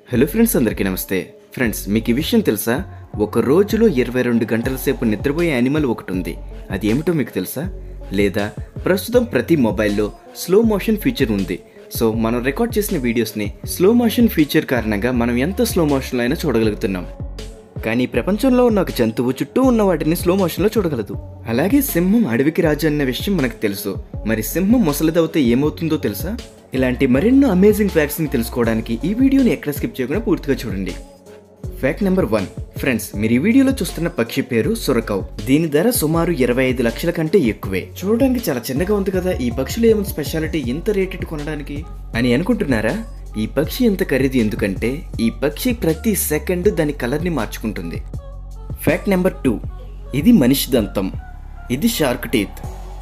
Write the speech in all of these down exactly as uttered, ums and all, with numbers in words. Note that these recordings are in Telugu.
హలో ఫ్రెండ్స్, అందరికీ నమస్తే. ఫ్రెండ్స్, మీకు ఈ విషయం తెలుసా? ఒక రోజులో ఇరవై రెండు గంటల సేపు నిద్రపోయే యానిమల్ ఒకటి ఉంది. అది ఏమిటో మీకు తెలుసా? లేదా ప్రస్తుతం ప్రతి మొబైల్లో స్లో మోషన్ ఫీచర్ ఉంది. సో మనం రికార్డ్ చేసిన వీడియోస్ని స్లో మోషన్ ఫీచర్ కారణంగా మనం ఎంత స్లో మోషన్లో అయినా చూడగలుగుతున్నాం. కానీ ప్రపంచంలో ఉన్న ఒక జంతువు చుట్టూ ఉన్న వాటిని స్లో మోషన్లో చూడగలదు. అలాగే సింహం అడవికి రాజు అన్న విషయం మనకు తెలుసు. మరి సింహం ముసలిదవుతే ఏమవుతుందో తెలుసా? ఇలాంటి మరెన్నో అమేజింగ్ ఫ్యాక్ట్స్ని తెలుసుకోవడానికి ఈ వీడియోని ఎక్కడ స్కిప్ చేయకుండా పూర్తిగా చూడండి. Fact number one. ఫ్రెండ్స్, మీరు ఈ వీడియోలో చూస్తున్న పక్షి పేరు సురకౌ. దీని ధర సుమారు ఇరవై ఐదు లక్షల కంటే ఎక్కువే. చూడడానికి చాలా చిన్నగా ఉంది కదా, ఈ పక్షిలో ఏమైనా స్పెషాలిటీ ఇంత రేటెడ్ కొనడానికి అని అనుకుంటున్నారా? ఈ పక్షి ఎంత ఖరీదు ఎందుకంటే ఈ పక్షి ప్రతి సెకండ్ దాని కలర్ని మార్చుకుంటుంది. Fact number two. ఇది మనిషి దంతం. ఇది షార్క్ టీత్.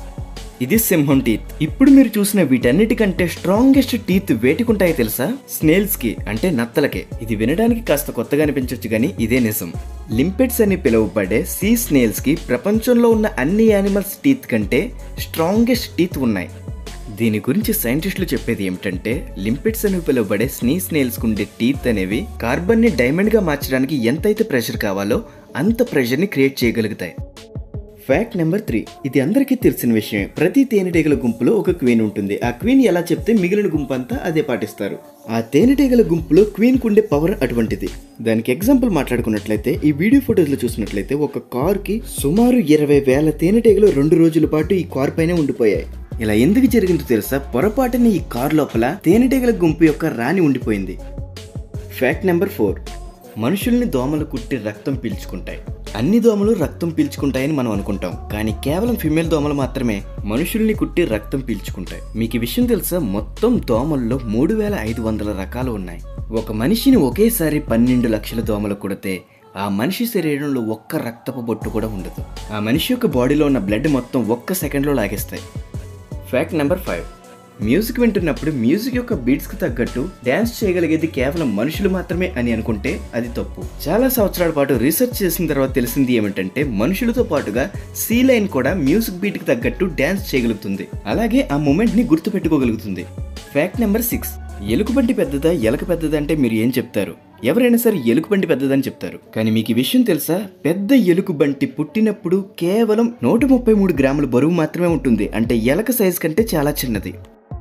ఇది సింహం టీత్. ఇప్పుడు మీరు చూసిన వీటన్నిటికంటే స్ట్రాంగెస్ట్ టీత్ వేటికుంటాయో తెలుసా? స్నేల్స్ కి, అంటే నత్తలకే. ఇది వినడానికి కాస్త కొత్తగా అనిపించవచ్చు కానీ ఇదే నిజం. లింపెట్స్ అని పిలువబడే సీ స్నేల్స్ కి ప్రపంచంలో ఉన్న అన్ని యానిమల్స్ టీత్ కంటే స్ట్రాంగెస్ట్ టీత్ ఉన్నాయి. దీని గురించి సైంటిస్టులు చెప్పేది ఏమిటంటే, లింపెట్స్ అని పిలువబడే స్నీ స్నేల్స్ ఉండే టీత్ అనేవి కార్బన్ ని డైమండ్ గా మార్చడానికి ఎంతైతే ప్రెషర్ కావాలో అంత ప్రెషర్ ని క్రియేట్ చేయగలుగుతాయి. Fact number three. ఇది అందరికీ తెలిసిన విషయమే. ప్రతి తేనెటీగల గుంపులో ఒక క్వీన్ ఉంటుంది. ఆ క్వీన్ ఎలా చెప్తే మిగిలిన గుంపు అంతా అదే పాటిస్తారు. ఆ తేనెటీగల గుంపులో క్వీన్ కుండే పవర్ అటువంటిది. దానికి ఎగ్జాంపుల్ మాట్లాడుకున్నట్లయితే, ఈ వీడియో ఫోటోస్ లో చూసినట్లయితే ఒక కార్ కి సుమారు ఇరవై వేల తేనెటీగలు రెండు రోజుల పాటు ఈ కార్ పైనే ఉండిపోయాయి. ఇలా ఎందుకు జరిగిందో తెలుసా? పొరపాటుని ఈ కార్ లోపల తేనెటీగల గుంపు యొక్క రాణి ఉండిపోయింది. Fact number four. మనుషుల్ని దోమలు కుట్టి రక్తం పీల్చుకుంటాయి. అన్ని దోమలు రక్తం పీల్చుకుంటాయని మనం అనుకుంటాం, కానీ కేవలం ఫిమేల్ దోమలు మాత్రమే మనుషుల్ని కుట్టి రక్తం పీల్చుకుంటాయి. మీకు ఈ విషయం తెలుసా? మొత్తం దోమల్లో మూడు వేల ఐదు వందల రకాలు ఉన్నాయి. ఒక మనిషిని ఒకేసారి పన్నెండు లక్షల దోమలు కుడితే ఆ మనిషి శరీరంలో ఒక్క రక్తపు బొట్టు కూడా ఉండదు. ఆ మనిషి యొక్క బాడీలో ఉన్న బ్లడ్ మొత్తం ఒక్క సెకండ్లో లాగేస్తాయి. Fact number five. మ్యూజిక్ వింటున్నప్పుడు మ్యూజిక్ యొక్క బీట్స్ కి తగ్గట్టు డ్యాన్స్ చేయగలిగేది కేవలం మనుషులు మాత్రమే అని అనుకుంటే అది తప్పు. చాలా సంవత్సరాల పాటు రీసెర్చ్ చేసిన తర్వాత తెలిసింది ఏమిటంటే, మనుషులతో పాటుగా సీ లైన్ కూడా మ్యూజిక్ బీట్ కి తగ్గట్టు డ్యాన్స్ చేయగలుగుతుంది. అలాగే ఆ మూమెంట్ ని గుర్తు పెట్టుకోగలుగుతుంది. Fact number six. ఎలుకబంటి పెద్దదా ఎలక పెద్దదా అంటే మీరు ఏం చెప్తారు? ఎవరైనా సరే ఎలుకబంటి పెద్దదని చెప్తారు. కానీ మీకు ఈ విషయం తెలుసా? పెద్ద ఎలుకబంటి పుట్టినప్పుడు కేవలం నూట ముప్పై మూడు గ్రాముల బరువు మాత్రమే ఉంటుంది. అంటే ఎలక సైజ్ కంటే చాలా చిన్నది.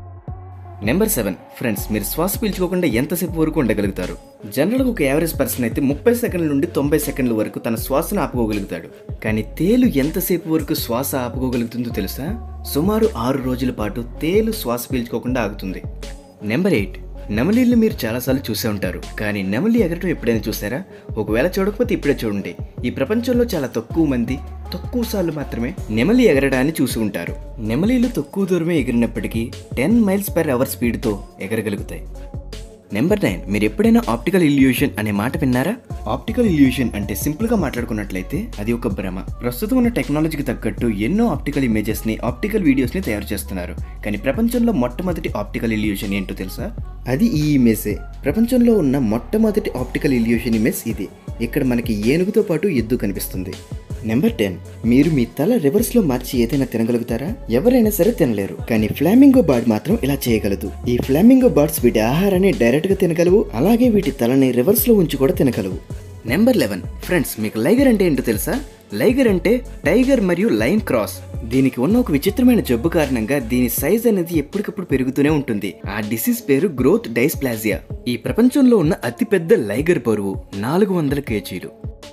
Number seven. ఫ్రెండ్స్, మీరు శ్వాస పీల్చుకోకుండా ఎంతసేపు వరకు ఉండగలుగుతారు? జనరల్గా ఒక యావరేజ్ పర్సన్ అయితే ముప్పై సెకండ్ల నుండి తొంభై సెకండ్ల వరకు తన శ్వాసను ఆపుకోగలుగుతాడు. కానీ తేలు ఎంతసేపు వరకు శ్వాస ఆపుకోగలుగుతుందో తెలుసా? సుమారు ఆరు రోజుల పాటు తేలు శ్వాస పీల్చుకోకుండా ఆగుతుంది. Number eight. నెమలిని మీరు చాలాసార్లు చూసే ఉంటారు, కానీ నెమలి ఎగరటం ఎప్పుడైనా చూసారా? ఒకవేళ చూడకపోతే ఇప్పుడే చూడండి. ఈ ప్రపంచంలో చాలా తక్కువ మంది తక్కువ సార్లు మాత్రమే నెమలి ఎగరడాన్ని చూసి ఉంటారు. నెమలీలు తక్కువ దూరమే ఎగిరినప్పటికీ టెన్ మైల్స్ పర్ అవర్ స్పీడ్తో ఎగరగలుగుతాయి. Number nine. మీరు ఎప్పుడైనా ఆప్టికల్ ఇల్యూషన్ అనే మాట విన్నారా? ఆప్టికల్ ఇల్యూషన్ అంటే సింపుల్ గా మాట్లాడుకున్నట్లయితే అది ఒక భ్రమ. ప్రస్తుతం ఉన్న టెక్నాలజీకి తగ్గట్టు ఎన్నో ఆప్టికల్ ఇమేజెస్ ని ఆప్టికల్ వీడియోస్ ని తయారు చేస్తున్నారు. కానీ ప్రపంచంలో మొట్టమొదటి ఆప్టికల్ ఇల్యూషన్ ఏంటో తెలుసా? అది ఈ ఇమేజే. ప్రపంచంలో ఉన్న మొట్టమొదటి ఆప్టికల్ ఇల్యూషన్ ఇమేజ్ ఇది. ఇక్కడ మనకి ఏనుగుతో పాటు ఎద్దు కనిపిస్తుంది. Number ten. మీరు మీ తల రివర్స్ లో మార్చి ఏదైనా తినగలుగుతారా? ఎవరైనా సరే తినలేరు, కానీ ఫ్లామింగో బర్డ్ మాత్రం ఇలా చేయగలదు. ఈ ఫ్లామింగో బర్డ్స్ వీటి ఆహారాన్ని డైరెక్ట్ గా తినగలవు, అలాగే వీటి తలని రివర్స్ లో ఉంచి కూడా తినగలవు. Number eleven. ఫ్రెండ్స్, మీకు లైగర్ అంటే ఏంటో తెలుసా? లైగర్ అంటే టైగర్ మరియు లయన్ క్రాస్. దీనికి ఉన్న ఒక విచిత్రమైన జబ్బు కారణంగా దీని సైజ్ అనేది ఎప్పటికప్పుడు పెరుగుతూనే ఉంటుంది. ఆ డిసీజ్ పేరు గ్రోత్ డైస్ప్లాజియా. ఈ ప్రపంచంలో ఉన్న అతిపెద్ద లైగర్ బరువు నాలుగు వందల కేజీలు.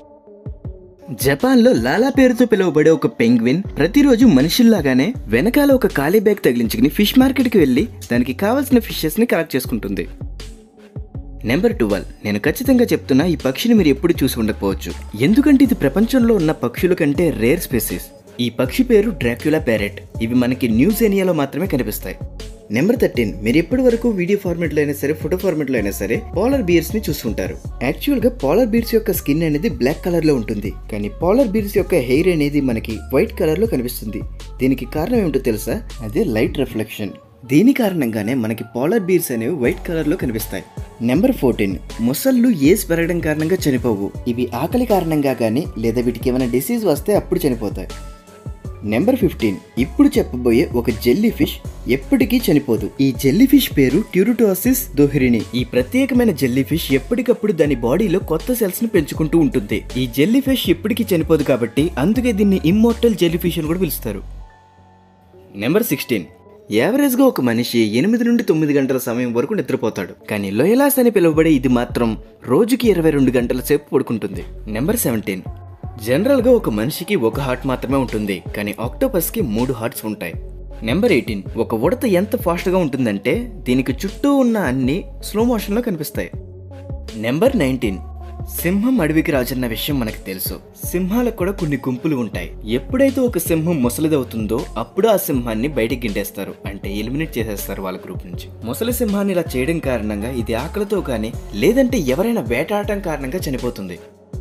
జపాన్ లో లాలా పేరుతో పిలువబడే ఒక పెంగ్విన్ ప్రతిరోజు మనుషుల్లాగానే వెనకాల ఒక ఖాళీ బ్యాగ్ తగిలించుకుని ఫిష్ మార్కెట్ కి వెళ్లి దానికి కావాల్సిన ఫిషెస్ ని కలెక్ట్ చేసుకుంటుంది. Number twelve. నేను ఖచ్చితంగా చెప్తున్నా, ఈ పక్షిని మీరు ఎప్పుడు చూసి ఉండకపోవచ్చు, ఎందుకంటే ఇది ప్రపంచంలో ఉన్న పక్షుల కంటే రేర్ స్పెసీస్. ఈ పక్షి పేరు డ్రాక్యులా ప్యారెట్. ఇవి మనకి న్యూజినియాలో మాత్రమే కనిపిస్తాయి. Number thirteen. మీరు ఎప్పటి వరకు వీడియో ఫార్మెట్ లో అయినా సరే ఫోటో ఫార్మెట్ లో అయినా సరే పోలార్ బీర్స్ ని చూస్తుంటారు. యాక్చువల్ గా పోలార్ బీర్స్ యొక్క స్కిన్ అనేది బ్లాక్ కలర్ లో ఉంటుంది, కానీ పోలార్ బీర్స్ యొక్క హెయిర్ అనేది మనకి వైట్ కలర్ లో కనిపిస్తుంది. దీనికి కారణం ఏమిటో తెలుసా? అదే లైట్ రిఫ్లెక్షన్. దీని కారణంగానే మనకి పోలార్ బీర్స్ అనేవి వైట్ కలర్ లో కనిపిస్తాయి. Number fourteen. మొసళ్ళు ఏజ్ పెరగడం కారణంగా చనిపోవు. ఇవి ఆకలి కారణంగా కానీ లేదా వీటికి ఏమైనా డిసీజ్ వస్తే అప్పుడు చనిపోతాయి. నెంబర్ ఫిఫ్టీన్, ఇప్పుడు చెప్పబోయే ఒక జెల్లీ ఫిష్ ఎప్పటికీ చనిపోదు. ఈ జెల్లీ ఫిష్ పేరు ట్యూరిటోసిస్ దోహ్రిని. ఈ ప్రత్యేకమైన జెల్లీ ఫిష్ ఎప్పటికప్పుడు దాని బాడీలో కొత్త సెల్స్ ని పెంచుకుంటూ ఉంటుంది. ఈ జెల్లీ ఫిష్ ఎప్పటికీ చనిపోదు కాబట్టి అందుకే దీన్ని ఇమ్మోర్టల్ జెల్లీ ఫిష్ అని కూడా పిలుస్తారు. నెంబర్ సిక్స్టీన్, యావరేజ్ గా ఒక మనిషి ఎనిమిది నుండి తొమ్మిది గంటల సమయం వరకు నిద్రపోతాడు. కానీ లోయలాస్ అని పిలువబడే ఇది మాత్రం రోజుకి ఇరవై రెండు గంటల సేపు పడుకుంటుంది. నెంబర్ సెవెంటీన్, జనరల్ గా ఒక మనిషికి ఒక హార్ట్ మాత్రమే ఉంటుంది, కానీ ఆక్టోపస్ కి మూడు హార్ట్స్ ఉంటాయి. నెంబర్ ఎయిటీన్, ఒక ఉడత ఎంత ఫాస్ట్ గా ఉంటుందంటే దీనికి చుట్టూ ఉన్న అన్ని స్లో మోషన్ లో కనిపిస్తాయి. నెంబర్ నైన్టీన్, సింహం అడవికి రాజన్న విషయం మనకు తెలుసు. సింహాలకు కూడా కొన్ని గుంపులు ఉంటాయి. ఎప్పుడైతే ఒక సింహం ముసలిదవుతుందో అప్పుడు ఆ సింహాన్ని బయటికి గింటేస్తారు, అంటే ఎలిమినేట్ చేసేస్తారు వాళ్ళ గ్రూప్ నుంచి. ముసలి సింహాన్ని ఇలా చేయడం కారణంగా ఇది ఆకలితో కానీ లేదంటే ఎవరైనా వేటాడటం కారణంగా చనిపోతుంది.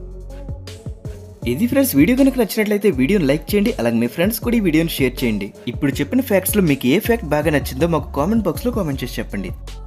ఇది ఫ్రెండ్స్, వీడియో కనుక నచ్చినట్లయితే వీడియోని లైక్ చేయండి, అలాగే మీ ఫ్రెండ్స్ కూడా ఈ వీడియోని షేర్ చేయండి. ఇప్పుడు చెప్పిన ఫ్యాక్ట్స్ లో మీకు ఏ ఫ్యాక్ట్ బాగా నచ్చిందో మాకు కామెంట్ బాక్స్ లో కామెంట్ చేసి చెప్పండి.